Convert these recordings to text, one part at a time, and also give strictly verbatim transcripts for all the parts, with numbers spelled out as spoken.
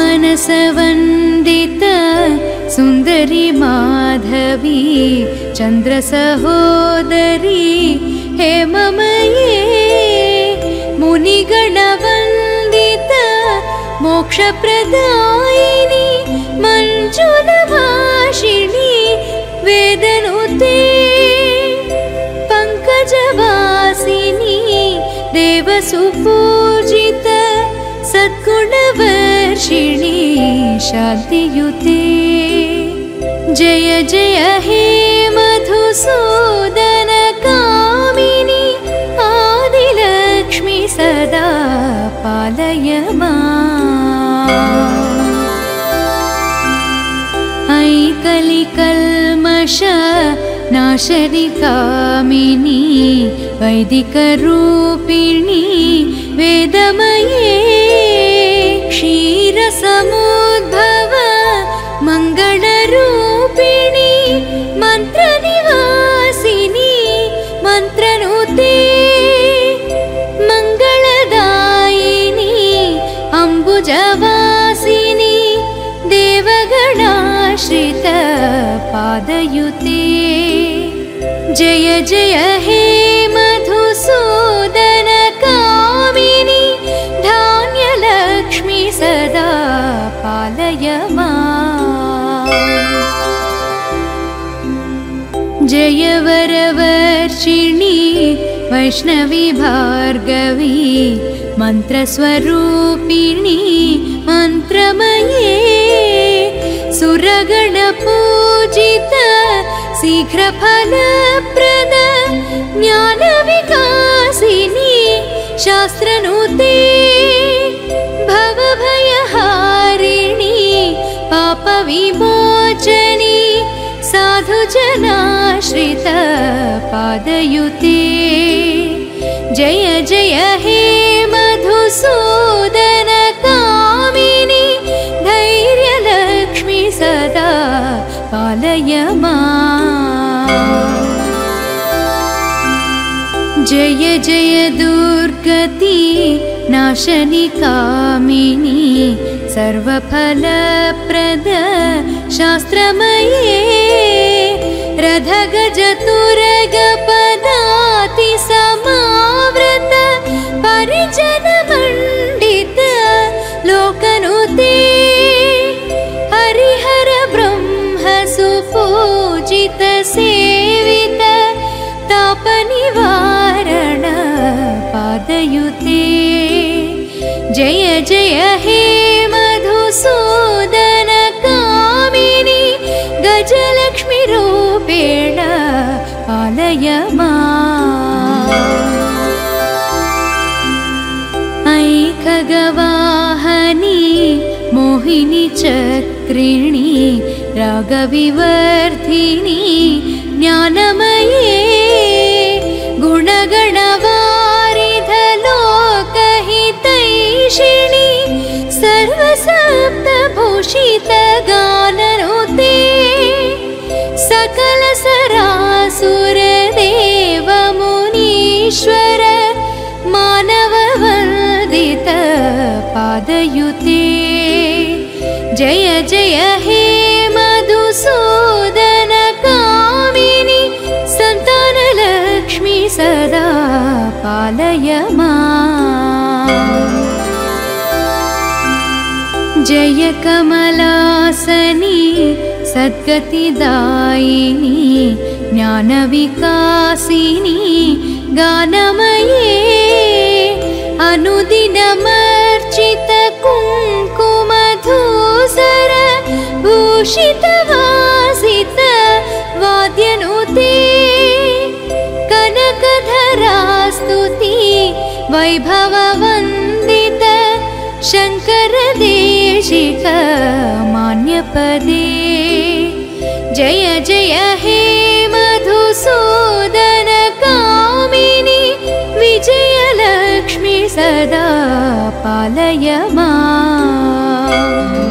मानसवन्दित सुन्दरी माधवी चन्द्रसहोदरी हेममये मुनिगणवन्दित मोक्षप्रदायिनी मञ्जुलभाषिणी वेदनुते पङ्कजवासिनी देवसुपूजित सद्गुणवर्षिणी शान्तियुते जय जय हे मधुसूदन कामिनी आदिलक्ष्मी सदा पालय माम्। ऐ कलिकल्मष नाशनि कामिनी वैदिकरूपिणी वेदमये क्षीरसमुद्भव मङ्गलरूपिणी मन्त्रनिवासिनी मन्त्रनुते मङ्गलदायिनी अम्बुजवासिनी देवगणाश्रित पादयुते जय जय हे मधुसूदन कामिनी धान्यलक्ष्मी सदा पालय माम्। जय वरवर्षिणी वैष्णवी भार्गवी मन्त्रस्वरूपिणी मन्त्रमये सुरगणपूजित शीघ्रफलप्रद ज्ञानविकासिनी शास्त्रनुते भवभयहारिणी पापविमोचनी साधुजनाश्रित पादयुते जय जय हे मधुसूदन कामिनी धैर्यलक्ष्मी सदा पालय माम्। जय जय दुर्गति नाशनि कामिनी सर्वफलप्रद शास्त्रमये रथगजतुरगपदाति समावृत परिजनमण्डित लोकनुते हरिहर ब्रह्म सुपूजित सेवित तापनिवारण पादयुते जय जय हे मधुसूदन कामिनी गजलक्ष्मी रूपेण पालय माम्। ऐ खगवाहनी मोहिनी चक्रिणी रागविवर्धिनी ज्ञानमये गुणगणवारिधलोकहितैषिणी सर्वसप्तभूषितगाननुते सकल सरासुरदेव मुनीश्वर मानववन्दित पादयुते जय जय हे मधुसूदन कामिनी सन्तानलक्ष्मी सदा पालय माम्। जय कमलासनी सद्गतिदायिनी ज्ञानविकासिनी गानमये अनुदिनमर्चित कुङ्कुमधूसर भूषितवासित वाद्यनुते कनकधरास्तुति वैभववन्दित शङ्करदेशिक मान्यपदे जय जय हे मधुसूदन कामिनी विजयलक्ष्मी सदा पालय माम्।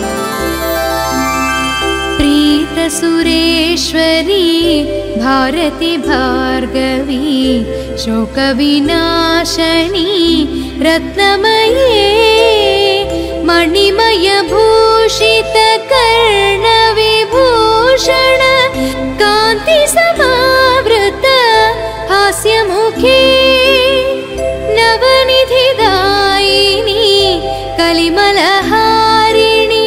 प्रीतसुरेश्वरी भारती भार्गवी शोकविनाशनी रत्नमये मणिमयभूषित कर्णविभूषण कान्ति समावृत हास्यमुखे नवनिधिदायिनी कलिमलहारिणी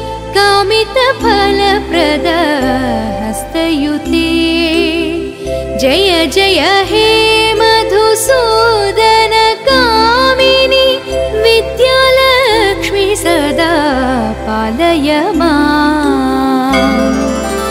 कामितफलप्रद हस्तयुते जय जय हे मधुसूदन कामिनी विद्यालक्ष्मी सदा पालय माम्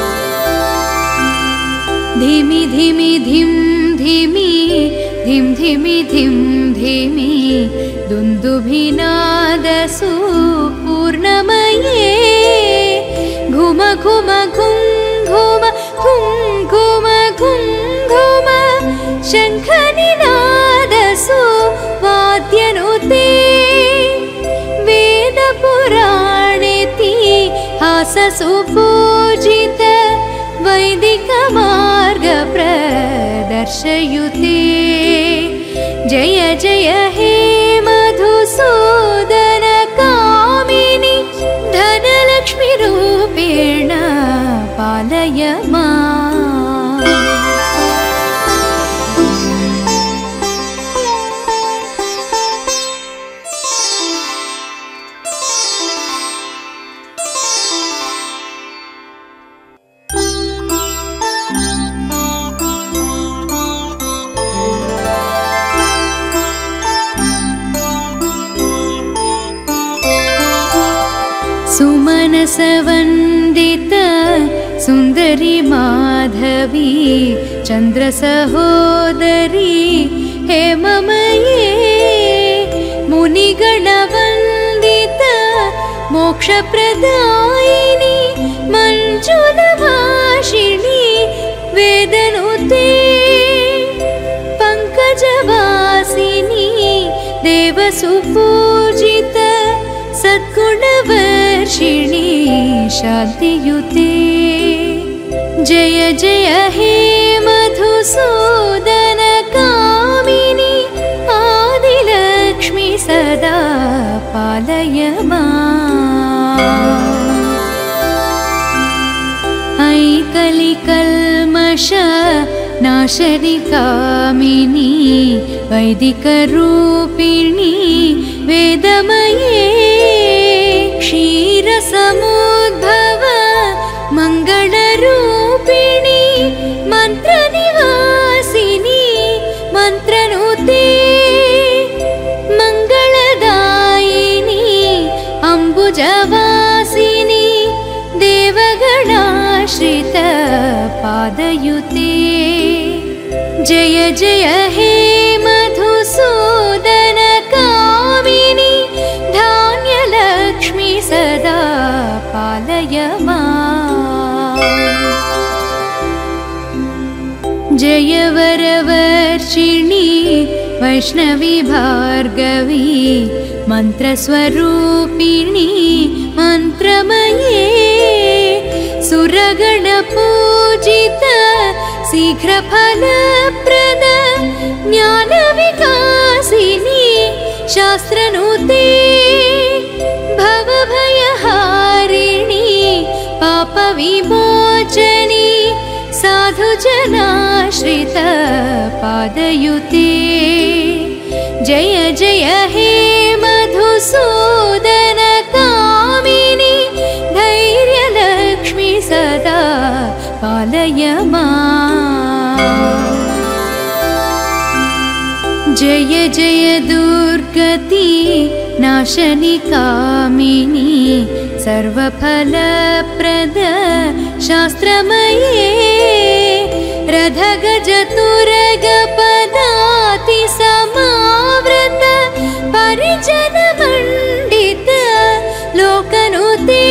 धिमि धिमि धिं धिमि धिं धिमि धिं धिमि दुन्दुभिनादसु पूर्णमये घुम घुम घुं घुम घुं घुम घुं घुम शङ्खनिनादसु वाद्यनुते वेदपुराणेतिहाससु पूजित वैदिकमार्गप्रदर्शयुते जय जय हे मधुसूदन कामिनी धनलक्ष्मीरूपेण पालय माम् सुमनसवन्दित सुन्दरी माधवी चन्द्रसहोदरी हेममये मुनिगणवन्दित मोक्षप्रदायिनी मञ्जुलभाषिणी वेदनुते पङ्कजवासिनी देवसुपूजित सद्गुणवर्षिणी शान्तियुते जय जय हे मधुसूदन कामिनी आदिलक्ष्मी सदा पालय माम् ऐकलिकल्मष नाशनि कामिनी वैदिकरूपिणी वेदमये क्षीरसमुद्भव मङ्गलरूपिणी मन्त्रनिवासिनी मन्त्रनुते मङ्गलदायिनी अम्बुजवासिनी देवगणाश्रित पादयुते जय जय हे मधुसूदन कामिनी धान्यलक्ष्मी सदा पालय माम् जय वरवर्षिणी वैष्णवी भार्गवी मन्त्रस्वरूपिणी मन्त्रमये सुरगणपूजित शीघ्रफलप्रद ज्ञानविकासिनी शास्त्रनुते भवभयहारिणी पापविमोचनी साधुजनाश्रित पादयुते जय जय हे मधुसूदन कामिनी धैर्यलक्ष्मी सदा पालय माम् जय जय दुर्गति नाशनि कामिनी सर्वफलप्रद शास्त्रमये रथगजतुरगपदाति समावृत परिजनमण्डित लोकनुते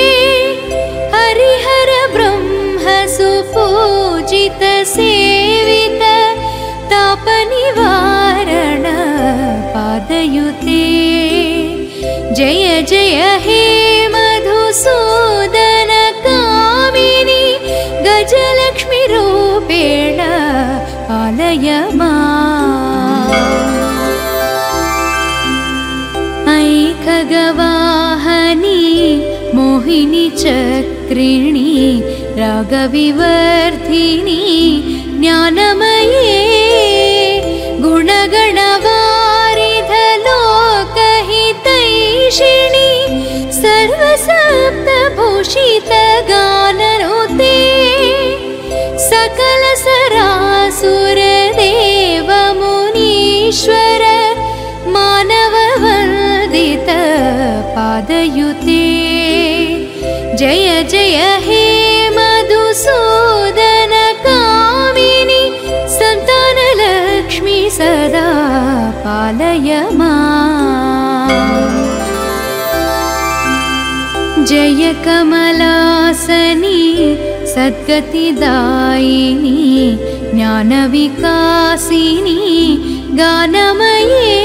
हरिहर ब्रह्म सुपूजित सेवित तापनिवारण पादयुते जय जय हे मधुसूदन कामिनी गजलक्ष्मी रूपेण पालय माम् ऐकगवाहनी मोहिनी चक्रिणी रागविवर्धिनी ज्ञानमये गुणगणवारिधलोकहितैषिणी सर्वसप्तभूषितगाननुते सकलसरासुरदेवमुनीश्वर मानववन्दित पादयुते जय जय हे मधुसूदन कामिनि सन्तानलक्ष्मी सदा पालय माम्। जय कमलासनी सद्गतिदायिनी ज्ञानविकासिनी गानमये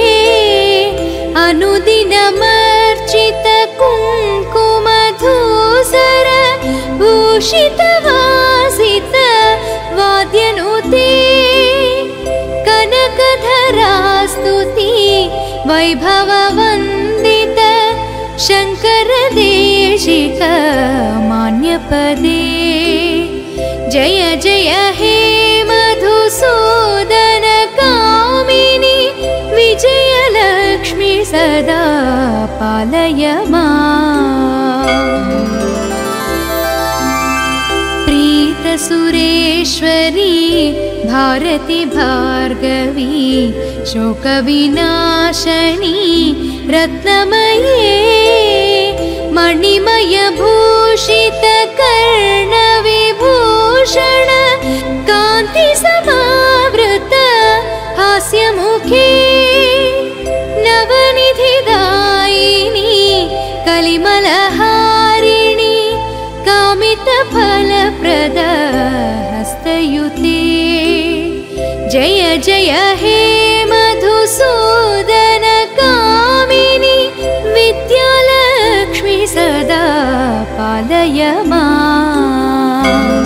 अनुदिनमर्चित कुङ्कुमधूसर भूषितवासित वाद्यनुते कनकधरास्तुति वैभववन्दित शङ्करदेशिक मान्यपदे जय जय हे मधुसूदन कामिनि विजयलक्ष्मी सदा पालय माम्। प्रीतसुरेश्वरी भारती भार्गवी शोकविनाशनी रत्नमये मणिमयभूषित कर्णविभूषण कान्तिसमावृत हास्यमुखे नवनिधिदायिनी कलिमलहारिणी कामितफलप्रद हस्तयुते जय जय हे मधुसूदन कामिनि विद्यालक्ष्मी सदा पालय माम्।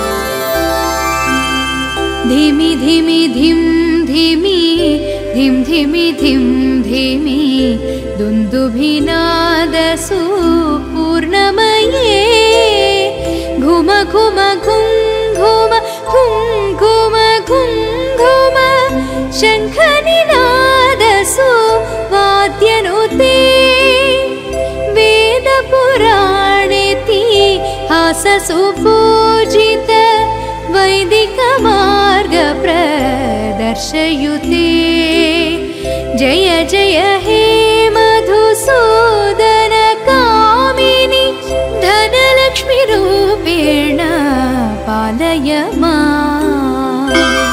धिमि धिमि धिं धिमि धिं धिमि धिं धिमि दुन्दुभिनादसु पूर्णमये घुम घुम घुं घुम घुं घुम घुं घुम शङ्खनिनादसु वाद्यनुते वेदपुराणेतिहाससु पूजित वैदिकमार्गप्रदर्शयुते जय जय हे मधुसूदन कामिनि धनलक्ष्मीरूपेण पालय माम्।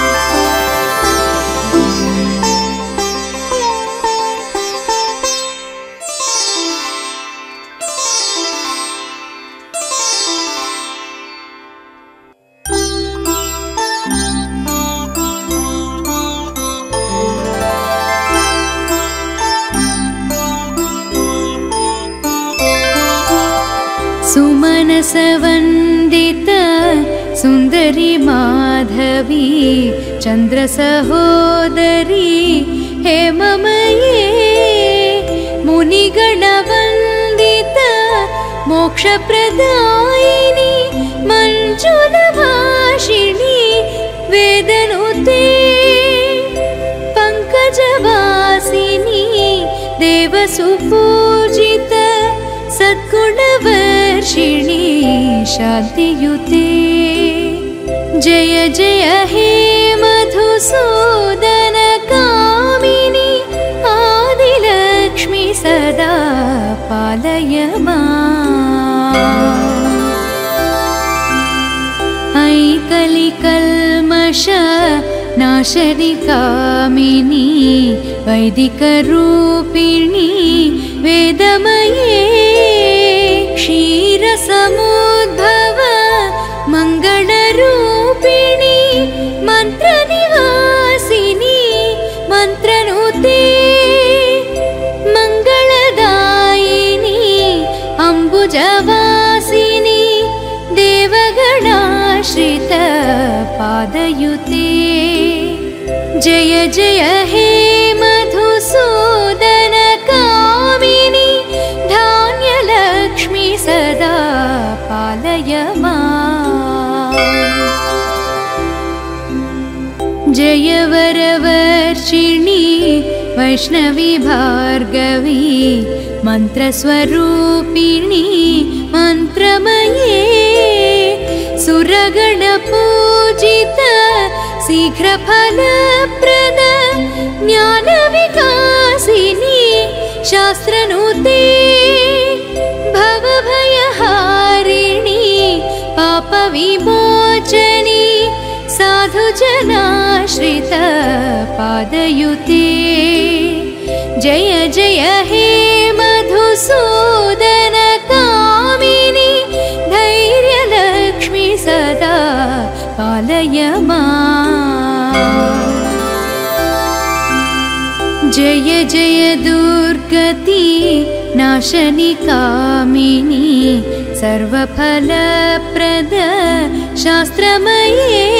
सुमनसवन्दित सुन्दरी माधवी चन्द्रसहोदरी हेममये मुनिगणवन्दित मोक्षप्रदायिनी मञ्जुलभाषिणी वेदनुते पङ्कजवासिनी देवसुपूजित सद्गुणवर्षिणी शान्तियुते जय जय हे मधुसूदन कामिनि आदिलक्ष्मी सदा पालय माम्। ऐकलिकल्मष नाशनि कामिनी वैदिकरूपिणी वेदमये क्षीरसमुद्भव मङ्गलरूपिणी मन्त्रनिवासिनी मन्त्रनुते मङ्गलदायिनी अम्बुजवासिनी देवगणाश्रित पादयुते जय जय हे मधुसूदन कामिनि धान्यलक्ष्मी सदा वैष्णवी भार्गवी मन्त्रस्वरूपिणी मन्त्रमये सुरगणपूजित शीघ्रफलप्रद ज्ञानविकासिनी शास्त्रनुते भवभयहारिणी पापविमोचनी साधुजनाश्रित पादयुते जय जय हे मधुसूदन कामिनी धैर्यलक्ष्मी सदा पालय माम्। जय जय दुर्गति नाशनि कामिनी सर्वफलप्रद शास्त्रमये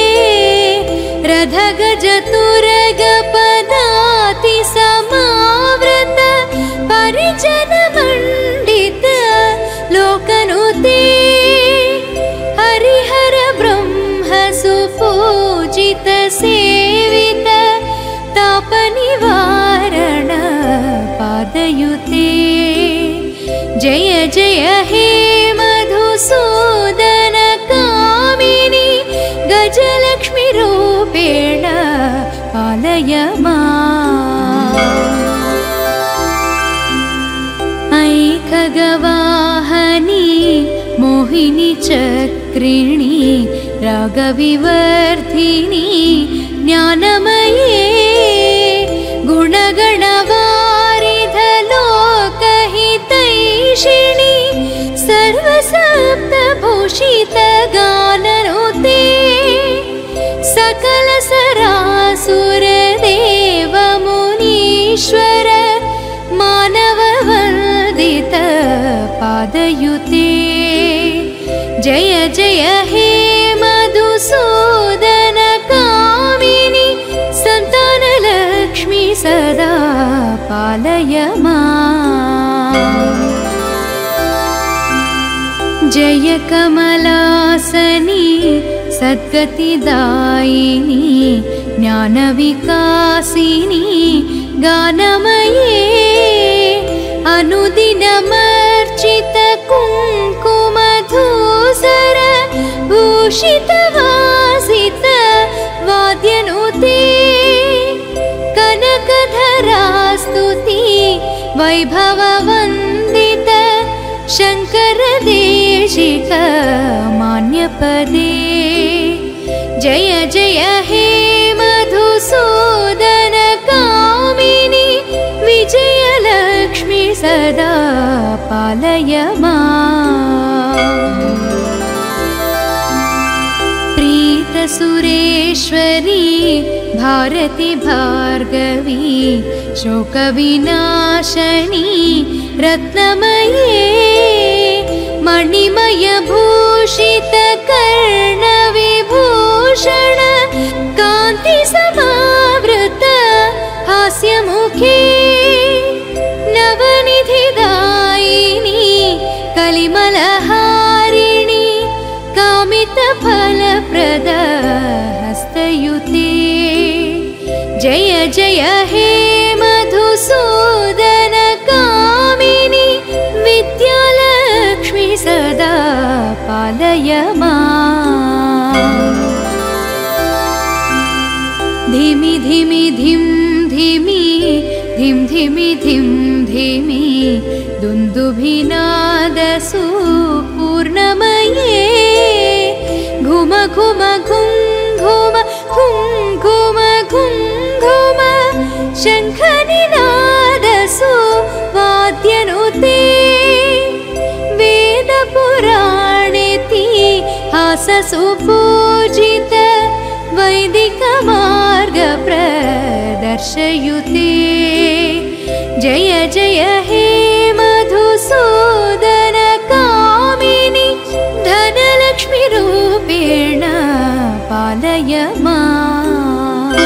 रथगजतुरगपदाति समावृत परिजनमण्डित लोकनुते हरिहर ब्रह्म सुपूजित सेवित तापनिवारण पादयुते जय जय हे मधुसूदन कामिनी गजलक्ष्मी रूपेण पालय माम्। ऐकगवाहनी मोहिनी चक्रिणी रागविवर्धिनी ज्ञानमये गुणगणवारिधलोकहितैषिणी सर्वसप्तभूषितगाननुते सकल सरासुरदेव मुनीश्वर मानववन्दित पादयुते जय जय हे मधुसूदन कामिनी सन्तानलक्ष्मी सदा पालय माम्। जय कमलासनी सद्गतिदायिनी ज्ञानविकासिनी गानमये अनुदिनमर्चित कुङ्कुमधूसर भूषितवासित वाद्यनुते कनकधरास्तुति वैभववन्दित शङ्करदेशिक मान्यपदे जय जय हे मधुसूदन कामिनी विजयलक्ष्मी सदा पालय माम्। प्रीतसुरेश्वरी भारती भार्गवी शोकविनाशनी रत्नमये मणिमयभूषित कर्णविभूषण कान्ति समावृत हास्यमुखे नवनिधिदायिनी कलिमलहारिणी कामितफलप्रद हस्तयुते जय जय हे मधुसूदन कामिनी विद्यालक्ष्मी सदा पालय माम्। धिमि धिमि धिं धिमि धिं धिमि धिं धिमि दुन्दुभिनादसु पूर्णमये घुम घुम घुं घुम घुं घुम घुं घुम शङ्खनिनादसु वाद्यनुते वेदपुराणेतिहाससु पूजित वैदिकमार्ग प्रदर्शयुते जय जय हे मधुसूदन कामिनी धनलक्ष्मी रूपेण पालय माम्।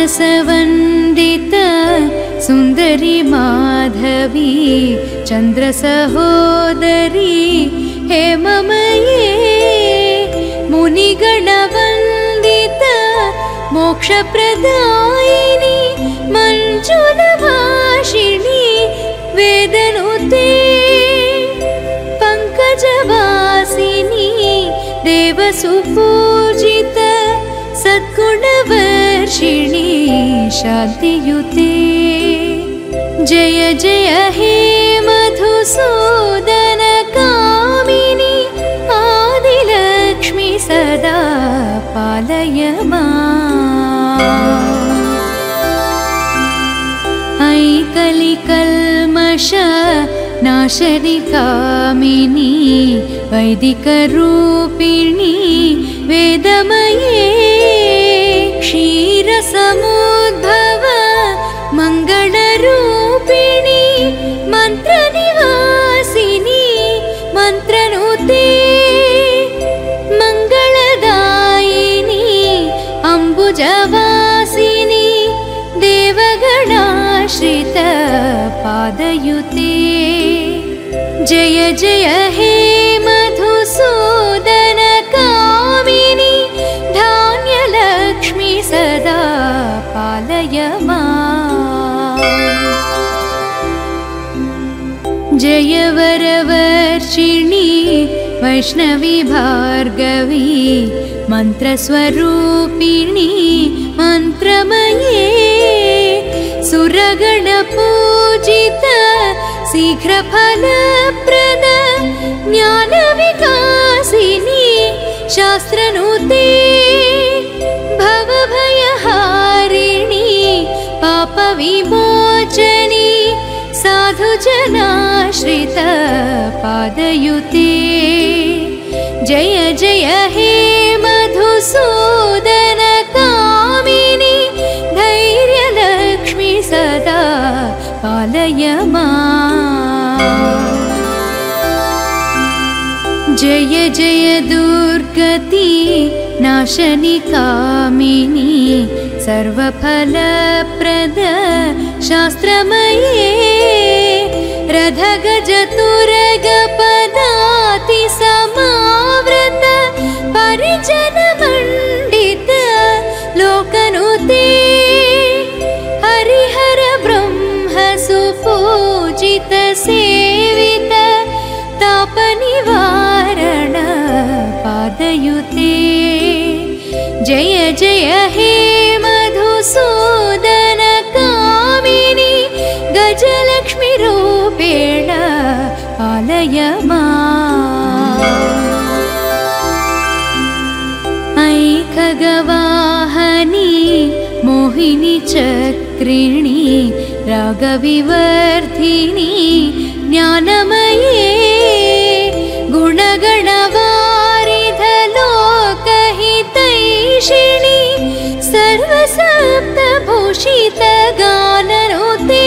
मानसवन्दित सुन्दरी माधवी चन्द्रसहोदरी हेममये मुनिगणवन्दित मोक्षप्रदायिनी मञ्जुलभाषिणी वेदनुते पङ्कजवासिनी देवसुपूजित सद्गुणवर्षिणी शान्तियुते जय जय हे मधुसूदन कामिनी आदिलक्ष्मी सदा पालय माम् ऐ कलिकल्मष नाशनि कामिनी वैदिकरूपिणी वेदमये क्षीरसमुद्भव मङ्गलरूपिणी मन्त्रनिवासिनी मन्त्रनुते मङ्गलदायिनी अम्बुजवासिनी देवगणाश्रित पादयुते जय जय हे मधुसूदन कामिनी धान्यलक्ष्मी सदा पालय माम् जय वरवर्षिणी वैष्णवी भार्गवी मन्त्रस्वरूपिणी मन्त्रमये सुरगणपूजित शीघ्रफलप्रद ज्ञानविकासिनी शास्त्रनुते भवभयहारिणी पापविमोचनी साधुजनाश्रित पादयुते जय जय हे मधुसूदन कामिनी धैर्यलक्ष्मी सदा पालय माम् जय जय दुर्गति नाशनि कामिनी सर्वफलप्रद शास्त्रमये रथगजतुरगपदाति समावृत परिजनमण्डित लोकनुते हरिहर ब्रह्म सुपूजित सेवित तापनिवारण पादयुते जय जय हे मधुसूदन कामिनी गजलक्ष्मी रूपेण पालय माम् ऐ खगवाहनी मोहिनी चक्रिणी रागविवर्धिनी ज्ञानमये गुणगणवारिधलोकहितैषिणी सर्वसप्तभूषितगाननुते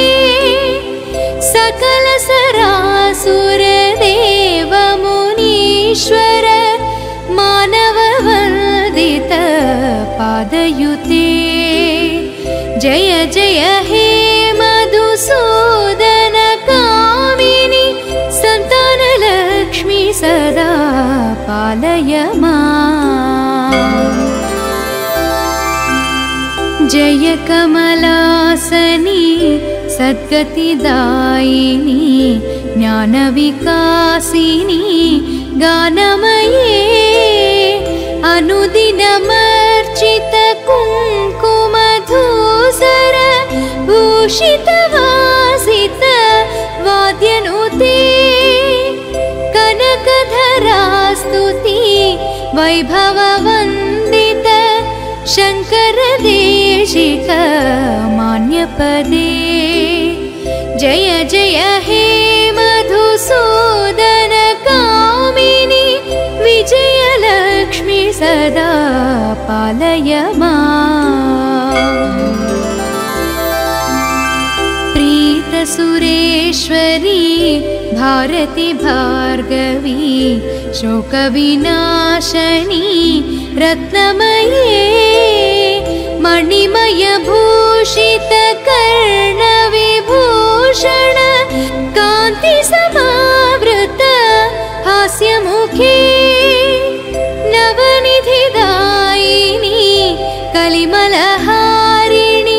सकलसरासुरदेवमुनीश्वर मानववन्दित पादयुते जय जय हे मधुसूदन कामिनी सन्तानलक्ष्मी सदा पालय माम् जय कमलासनी सद्गतिदायिनी ज्ञानविकासिनी गानमये अनुदिनमर्चित कुङ्कुमधूसर भूषितवासित वाद्यनुते कनकधरास्तुति वैभववन्दित शङ्करदेशिक मान्यपदे जय जय हे मधुसूदन कामिनी विजयलक्ष्मी सदा पालय माम् प्रीतसुरेश्वरी भारती भार्गवी शोकविनाशनी रत्नमये मणिमयभूषित कर्णविभूषण कान्ति समावृत हास्यमुखे नवनिधिदायिनी कलिमलहारिणी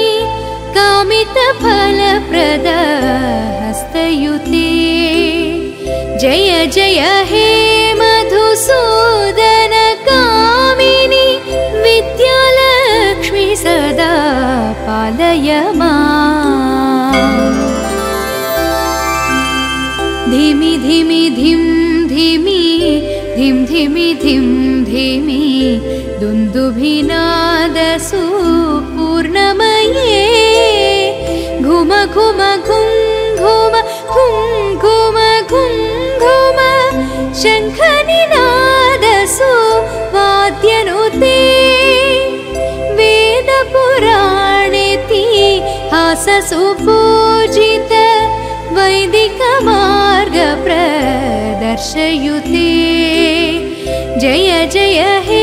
कामितफलप्रद हस्तयुते जय जय हे मधुसूदन कामिनी विद्यालक्ष्मी सदा पालय माम्। धिमि धिमि धिं धिमि धिं धिमि धिं धिमि दुन्दुभिनादसु पूर्णमये घुम घुम घुं घुम घुं घुम घुं घुम शङ्खनिनादसु वाद्यनुते वेदपुराणेतिहाससु पूजित वैदिकमार्ग प्रदर्शयुते जय जय हे